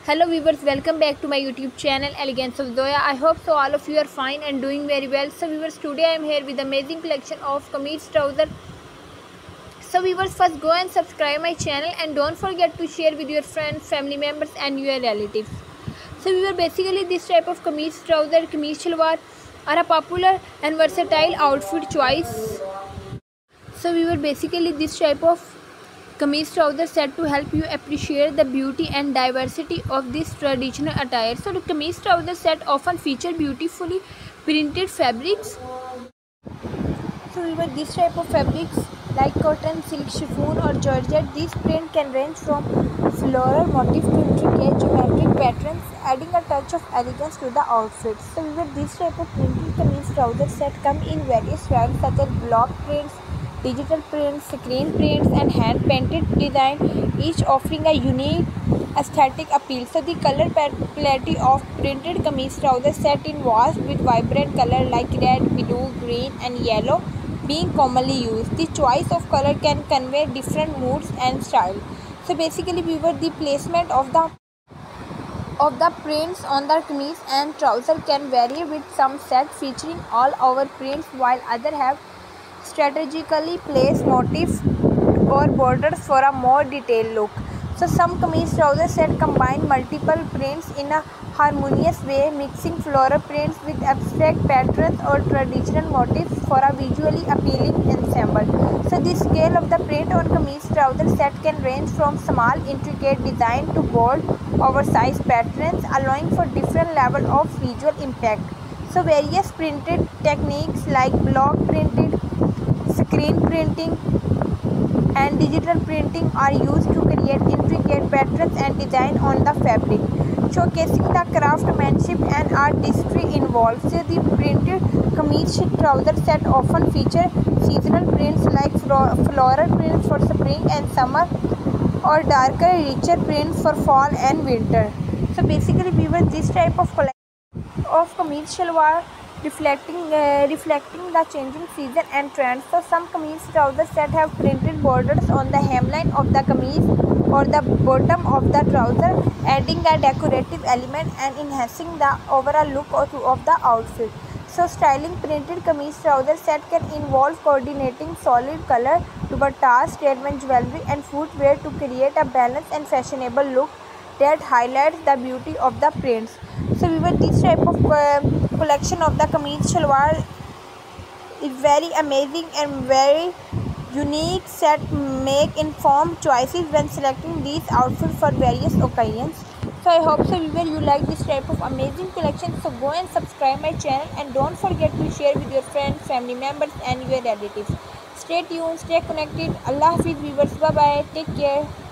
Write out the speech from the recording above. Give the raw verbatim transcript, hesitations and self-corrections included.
Hello viewers, welcome back to my YouTube channel Elegance of Zoya. I hope so all of you are fine and doing very well. So viewers, today I am here with amazing collection of kameez trouser. So viewers, first go and subscribe my channel and don't forget to share with your friends, family members and your relatives. So viewers, basically this type of kameez trouser, kameez shalwar are a popular and versatile outfit choice. So viewers, basically this type of kameez trouser set to help you appreciate the beauty and diversity of this traditional attire. So the kameez trouser set often feature beautifully printed fabrics. So even this type of fabrics like cotton, silk, chiffon or georgette, these print can range from floral motif to intricate geometric patterns, adding a touch of elegance to the outfit. So even this type of printed kameez trouser set come in various styles such as block prints, digital prints, screen prints and hand painted design, each offering a unique aesthetic appeal. So the color palette of printed kameez trouser set in vast with vibrant color like red, blue, green and yellow being commonly used. The choice of color can convey different moods and style. So basically viewer, the placement of the of the prints on the kameez and trouser can vary, with some set featuring all over prints while other have strategically placed motifs or borders for a more detailed look. So some kameez trouser set combine multiple prints in a harmonious way, mixing floral prints with abstract patterns or traditional motifs for a visually appealing ensemble. So the scale of the print on kameez trouser set can range from small intricate design to bold oversized patterns, allowing for different level of visual impact. So various printed techniques like block printed, screen printing and digital printing are used to create intricate patterns and design on the fabric, showcasing the craftsmanship and artistry involved. So the printed kameez trouser set often feature seasonal prints like floral prints for spring and summer or darker, richer prints for fall and winter. So basically viewers, this type of collection of kameez shalwar reflecting uh, reflecting the changing season and trends. So some kameez trouser set have printed borders on the hemline of the kameez or the bottom of the trouser, adding a decorative element and enhancing the overall look of the outfit. So styling printed kameez trouser set can involve coordinating solid color dupattas, relevant jewelry and footwear to create a balanced and fashionable look that highlights the beauty of the prints. So we were this type of uh, collection of the kameez shalwar is very amazing and very unique set. Make informed choices when selecting these outfits for various occasions. So I hope so viewer you like this type of amazing collection. So go and subscribe my channel and don't forget to share with your friends, family members and your relatives. Stay tuned, stay connected. Allah Hafiz viewers, bye bye, take care.